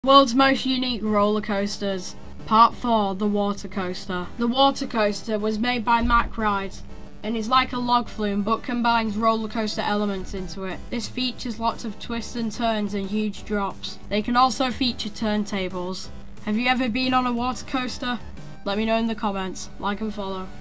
World's most unique roller coasters. Part 4, the water coaster. The water coaster was made by Mack Rides and is like a log flume but combines roller coaster elements into it. This features lots of twists and turns and huge drops. They can also feature turntables. Have you ever been on a water coaster? Let me know in the comments. Like and follow.